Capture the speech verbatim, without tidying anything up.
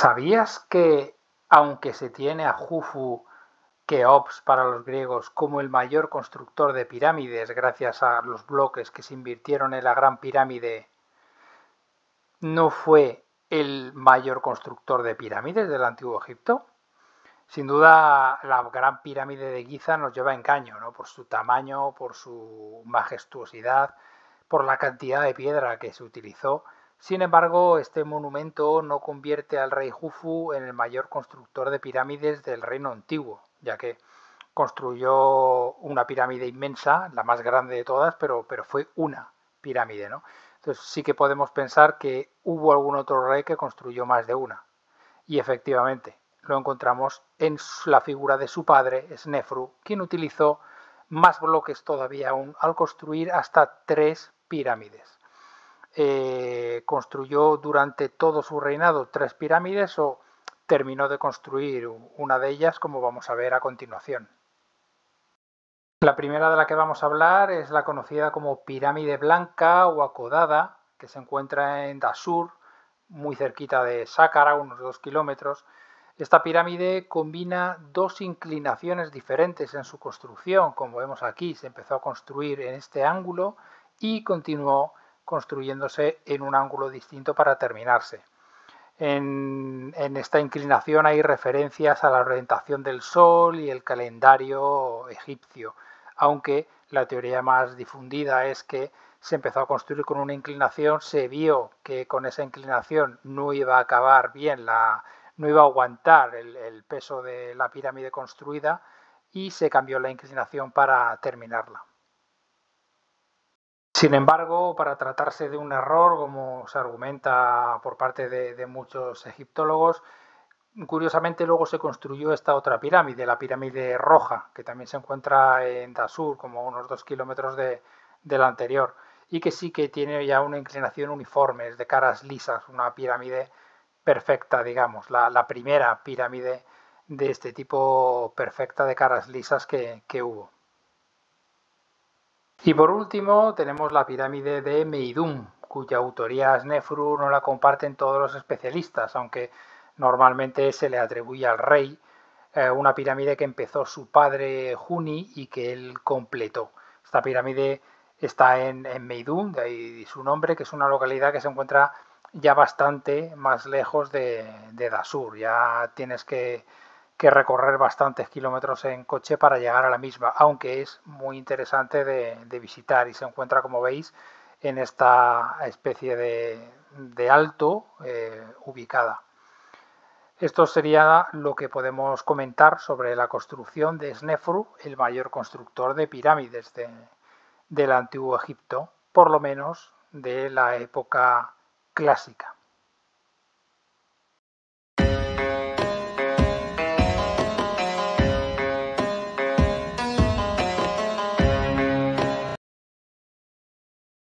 ¿Sabías que, aunque se tiene a Jufu, Keops para los griegos, como el mayor constructor de pirámides gracias a los bloques que se invirtieron en la Gran Pirámide, no fue el mayor constructor de pirámides del Antiguo Egipto? Sin duda, la Gran Pirámide de Giza nos lleva a engaño, ¿no? Por su tamaño, por su majestuosidad, por la cantidad de piedra que se utilizó. Sin embargo, este monumento no convierte al rey Jufu en el mayor constructor de pirámides del reino antiguo, ya que construyó una pirámide inmensa, la más grande de todas, pero, pero fue una pirámide, ¿no? Entonces sí que podemos pensar que hubo algún otro rey que construyó más de una. Y efectivamente, lo encontramos en la figura de su padre, Snefru, quien utilizó más bloques todavía aún al construir hasta tres pirámides. Eh, construyó durante todo su reinado tres pirámides o terminó de construir una de ellas, como vamos a ver a continuación. La primera de la que vamos a hablar es la conocida como pirámide blanca o acodada, que se encuentra en Dashur, muy cerquita de Sáqara, unos dos kilómetros. Esta pirámide combina dos inclinaciones diferentes en su construcción, como vemos aquí, se empezó a construir en este ángulo y continuó construyéndose en un ángulo distinto para terminarse. En, en esta inclinación hay referencias a la orientación del Sol y el calendario egipcio, aunque la teoría más difundida es que se empezó a construir con una inclinación, se vio que con esa inclinación no iba a acabar bien, la, no iba a aguantar el, el peso de la pirámide construida y se cambió la inclinación para terminarla. Sin embargo, para tratarse de un error, como se argumenta por parte de, de muchos egiptólogos, curiosamente luego se construyó esta otra pirámide, la pirámide roja, que también se encuentra en Dashur, como unos dos kilómetros de, de la anterior, y que sí que tiene ya una inclinación uniforme, es de caras lisas, una pirámide perfecta, digamos, la, la primera pirámide de este tipo perfecta de caras lisas que, que hubo. Y por último tenemos la pirámide de Meidum, cuya autoría Snefru no la comparten todos los especialistas, aunque normalmente se le atribuye al rey, eh, una pirámide que empezó su padre Juni y que él completó. Esta pirámide está en, en Meidum, de ahí su nombre, que es una localidad que se encuentra ya bastante más lejos de, de Dashur. Ya tienes que que recorrer bastantes kilómetros en coche para llegar a la misma, aunque es muy interesante de, de visitar y se encuentra, como veis, en esta especie de, de alto eh, ubicada. Esto sería lo que podemos comentar sobre la construcción de Snefru, el mayor constructor de pirámides de, del Antiguo Egipto, por lo menos de la época clásica.